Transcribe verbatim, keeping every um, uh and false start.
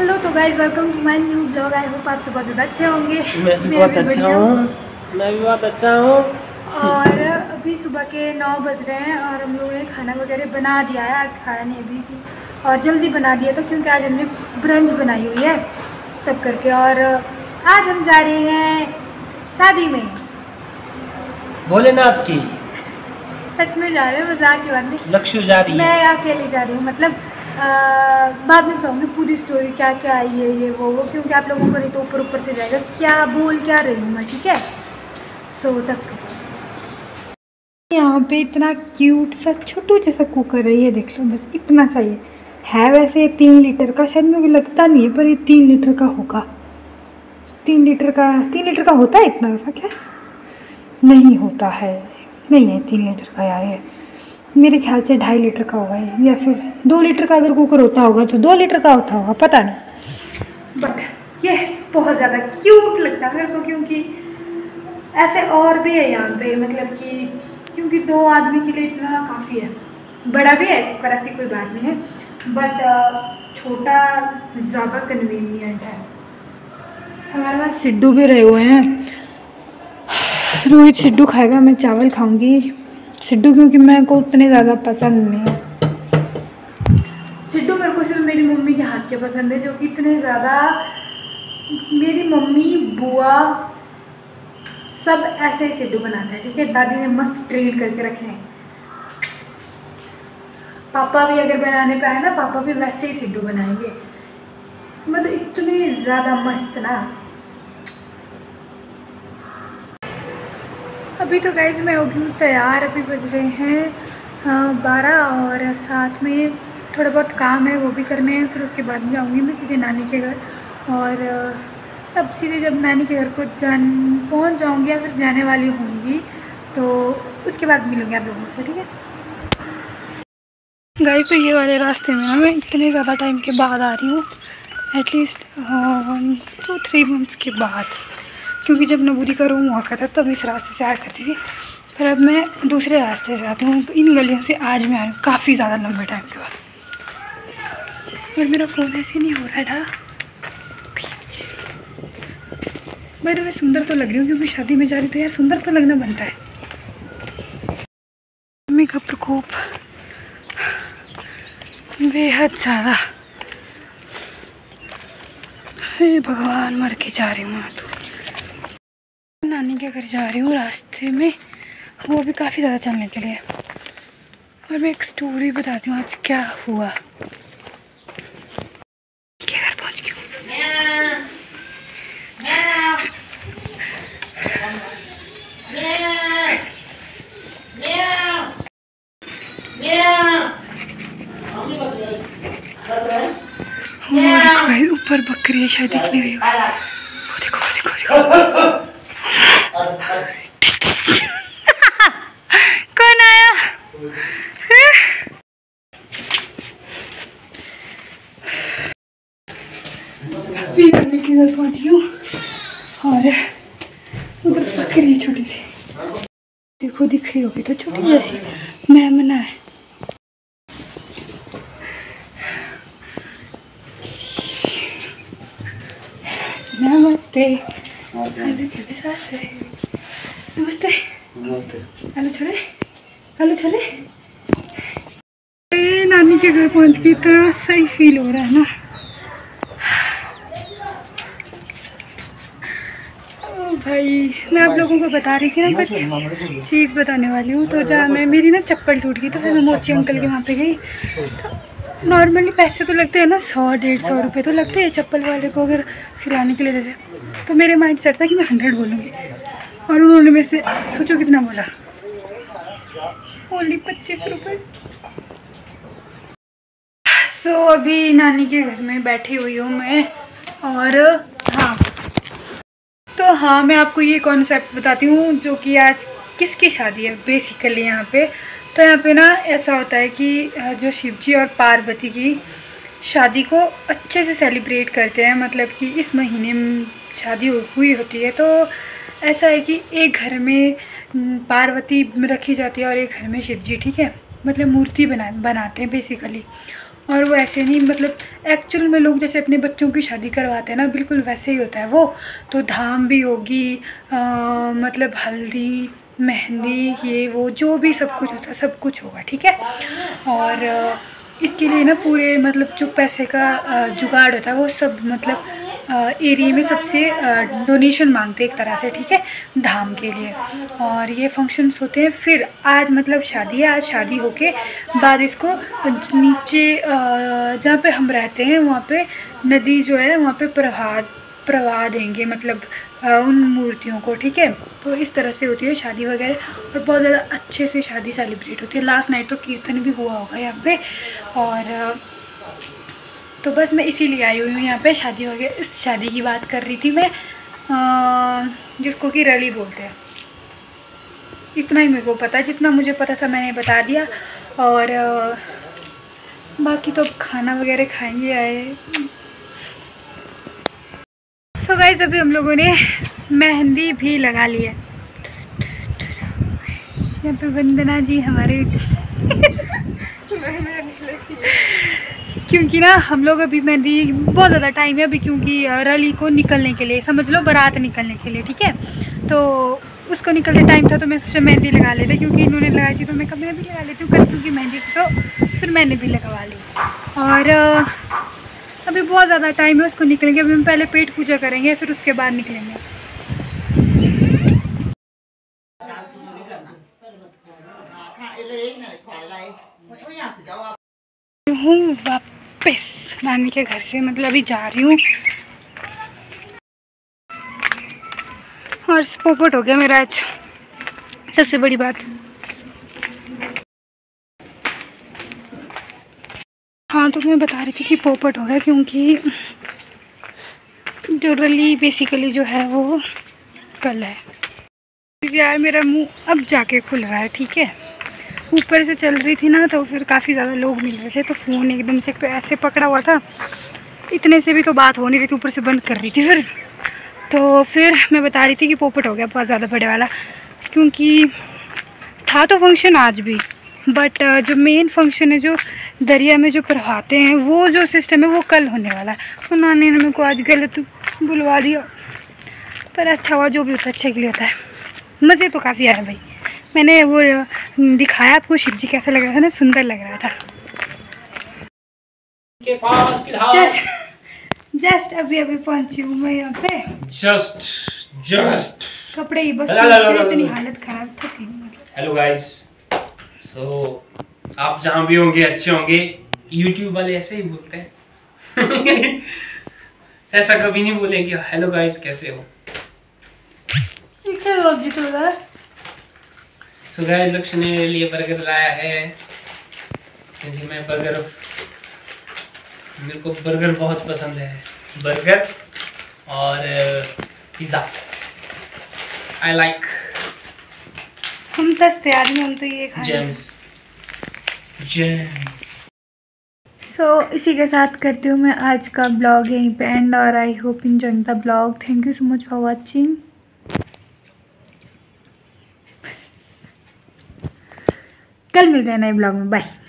Hello तो guys, welcome to my new blog. I hope आप सब बहुत ज़्यादा अच्छे होंगे। मैं भी बहुत अच्छा हूँ मैं भी बहुत अच्छा हूँ। और अभी सुबह के नौ बज रहे हैं और हम लोगों ने खाना वगैरह बना दिया है। आज खाया नहीं अभी भी, और जल्दी बना दिया था क्योंकि आज हमने ब्रंच बनाई हुई है तब करके। और आज हम जा रहे हैं शादी में, भोलेनाथ की। सच में जा रहे हैं, मजाक की बात नहीं। लक्ष्य जा रही है। मैं अकेले जा रही हूँ, मतलब आ, बाद में बताऊँगी पूरी स्टोरी, क्या क्या आई है ये वो वो क्योंकि आप लोगों को नहीं तो ऊपर ऊपर से जाएगा क्या बोल क्या रही हूँ मैं, ठीक है। सो तक यहाँ पे इतना क्यूट सा छोटू जैसा कुकर है, ये देख लो, बस इतना सा ही है। वैसे तीन लीटर का शायद मुझे लगता नहीं है, पर ये तीन लीटर का होगा। तीन लीटर का तीन लीटर का होता है इतना सा क्या? नहीं होता है, नहीं है तीन लीटर का यार। ये मेरे ख्याल से ढाई लीटर का होगा ये, या फिर दो लीटर का अगर कुकर होता होगा तो दो लीटर का होता होगा, पता नहीं। बट ये बहुत ज़्यादा क्यूट लगता है मेरे को, क्योंकि ऐसे और भी है यहाँ पे, मतलब कि क्योंकि दो आदमी के लिए इतना काफ़ी है। बड़ा भी है कुकर, ऐसी कोई बात नहीं है, बट छोटा ज़्यादा कन्वीनियंट है। हमारे पास सिड्डू भी रहे हुए हैं। रोहित सिड्डू खाएगा, मैं चावल खाऊंगी। सिड्डू क्योंकि मेरे को उतने ज़्यादा पसंद नहीं है। सिड्डू मेरे को सिर्फ मेरी मम्मी के हाथ के पसंद है, जो कि इतने ज़्यादा, मेरी मम्मी बुआ सब ऐसे ही सिड्डू बनाते हैं, ठीक है। दादी ने मस्त ट्रेन करके रखे हैं। पापा भी अगर बनाने पे आए ना, पापा भी वैसे ही सिड्डू बनाएंगे, मतलब इतने ज़्यादा मस्त ना। अभी तो गाइज मैं हो गई हूँ तैयार। अभी बज रहे हैं बारह और साथ में थोड़ा बहुत काम है वो भी करने हैं। फिर उसके बाद जाऊँगी मैं सीधे नानी के घर, और अब सीधे जब नानी के घर को जान पहुँच जाऊँगी या फिर जाने वाली होंगी तो उसके बाद मिलूँगी आप लोगों से, ठीक है गाइज। तो ये वाले रास्ते में ना मैं इतने ज़्यादा टाइम के बाद आ रही हूँ, at least one two three months के बाद, क्योंकि जब नबूरी का रूम हुआ करता तब इस रास्ते से आया करती थी, फिर अब मैं दूसरे रास्ते से आती हूँ। तो इन गलियों से आज मैं आ रही हूँ काफ़ी ज़्यादा लंबे टाइम के बाद। और मेरा फ़ोन ऐसे नहीं हो रहा है ना। भाई तो मैं सुंदर तो लग रही हूँ, क्योंकि शादी में जा रही तो यार सुंदर तो लगना बनता है। मम्मी का प्रकोप बेहद ज़्यादा, हे भगवान, मर के जा रही हूँ मैं तो। नानी के घर जा रही हूँ, रास्ते में वो भी काफ़ी ज़्यादा चलने के लिए। और मैं एक स्टोरी बताती हूँ आज क्या हुआ। के घर पहुँच गई हूँ। ऊपर बकरी है, शायद दिख नहीं रही हो। वो देखो वो देखो देखो कौन आया? अभी मम्मी के घर पहुंच गई हूँ और उधर बकरी है छोटी सी, देखो दिख रही होगी तो, छोटी जैसी मेमना है। नमस्ते। हेलो छोटे सास्ते। नमस्ते। हेलो छोटे। हेलो छोटे। नानी के घर पहुंच के इतना सही फील हो रहा है ना। ओ भाई, मैं आप लोगों को बता रही थी ना, कुछ चीज़ बताने वाली हूँ। तो जहाँ मैं, मेरी ना चप्पल टूट गई, तो फिर मैं मोची अंकल के वहाँ पे गई। तो नॉर्मली पैसे तो लगते हैं ना, सौ डेढ़ सौ रुपये तो लगते हैं चप्पल वाले को अगर सिलाने के लिए देते। तो मेरे माइंड सेट था कि मैं हंड्रेड बोलूँगी, और उन्होंने मेरे से, सोचो कितना बोला, ओनली पच्चीस रुपये। सो so, अभी नानी के घर में बैठी हुई हूँ मैं। और हाँ, तो हाँ मैं आपको ये कॉन्सेप्ट बताती हूँ, जो कि आज किसकी शादी है बेसिकली यहाँ पे। तो यहाँ पे ना ऐसा होता है कि जो शिवजी और पार्वती की शादी को अच्छे से सेलिब्रेट करते हैं, मतलब कि इस महीने में शादी हुई होती है। तो ऐसा है कि एक घर में पार्वती रखी जाती है और एक घर में शिवजी, ठीक है, मतलब मूर्ति बना बनाते हैं बेसिकली। और वो ऐसे नहीं, मतलब एक्चुअल में लोग जैसे अपने बच्चों की शादी करवाते हैं ना, बिल्कुल वैसे ही होता है वो। तो धाम भी होगी, आ, मतलब हल्दी मेहंदी ये वो जो भी सब कुछ होता है सब कुछ होगा, ठीक है। और आ, इसके लिए ना पूरे मतलब जो पैसे का जुगाड़ होता है वो सब मतलब एरिया में सबसे डोनेशन मांगते हैं एक तरह से, ठीक है, धाम के लिए। और ये फंक्शंस होते हैं। फिर आज मतलब शादी है, आज शादी होके बाद इसको नीचे जहाँ पे हम रहते हैं वहाँ पे नदी जो है वहाँ पे प्रवाह प्रवाह देंगे, मतलब उन मूर्तियों को, ठीक है। तो इस तरह से होती है शादी वगैरह, और बहुत ज़्यादा अच्छे से शादी सेलिब्रेट होती है। लास्ट नाइट तो कीर्तन भी हुआ होगा यहाँ पे। और तो बस मैं इसीलिए आई हुई हूँ यहाँ पे, शादी वगैरह इस शादी की बात कर रही थी मैं, जिसको कि रली बोलते हैं। इतना ही मेरे को पता है, जितना मुझे पता था मैंने बता दिया। और आ, बाकी तो अब खाना वगैरह खाएंगे आए। सो गाइस अभी हम लोगों ने मेहंदी भी लगा ली है। यहाँ पे वंदना जी हमारे क्योंकि ना हम लोग अभी मेहंदी बहुत ज़्यादा टाइम है अभी, क्योंकि रली को निकलने के लिए, समझ लो बारात निकलने के लिए, ठीक है। तो उसको निकलते टाइम था तो मैं उससे मेहंदी लगा लेती, क्योंकि इन्होंने लगाई थी तो मैं कब मैं भी लगा लेती हूँ कल, क्योंकि मेहंदी थी तो फिर मैंने भी लगवा ली। और अभी बहुत ज़्यादा टाइम है उसको निकलेंगे। अभी हम पहले पेट पूजा करेंगे फिर उसके बाद निकलेंगे। हूँ वापस नानी के घर से, मतलब अभी जा रही हूँ। और पोपट हो गया मेरा आज, सबसे बड़ी बात। हाँ तो मैं बता रही थी कि पोपट हो गया, क्योंकि जो रली बेसिकली जो है वो कल है। यार मेरा मुंह अब जाके खुल रहा है, ठीक है। ऊपर से चल रही थी ना तो फिर काफ़ी ज़्यादा लोग मिल रहे थे, तो फ़ोन एकदम से तो ऐसे पकड़ा हुआ था, इतने से भी तो बात हो नहीं रही थी, ऊपर से बंद कर रही थी। फिर तो फिर मैं बता रही थी कि पोपट हो गया बहुत ज़्यादा बड़े वाला, क्योंकि था तो फंक्शन आज भी, बट जो मेन फंक्शन है जो दरिया में जो पढ़वाते हैं वो जो सिस्टम है वो कल होने वाला है। और नानी ने मेरे को आज गलत बुलवा दिया, पर अच्छा हुआ, जो भी होता है अच्छे के लिए होता है। मज़े तो काफ़ी आया भाई। मैंने वो दिखाया आपको शिव जी कैसा लग रहा था ना, सुंदर लग रहा था। जस्ट जस्ट अभी अभी पहुंची हूँ मैं यहाँ पे। जस्ट जस्ट कपड़े ही बस इतनी हालत खराब थी। हेलो गाइस, सो आप जहाँ भी होंगे अच्छे होंगे। यूट्यूब वाले ऐसे ही बोलते हैं ऐसा कभी नहीं बोलेंगे हेलो गाइस कैसे हो। सो गाइस लक्ष्य ने मेरे लिए बर्गर लाया है, क्योंकि मैं बर्गर मेरे को बर्गर बहुत पसंद है। बर्गर और पिज़्ज़ा आई लाइक। हम सस्ते आदमी, हम तो ये खाएंगे। James James. सो इसी के साथ करती हूँ मैं आज का ब्लॉग यहीं पे एंड, और I hope enjoying the blog. Thank you so much for watching. कल मिलते हैं नए ब्लॉग में, बाय।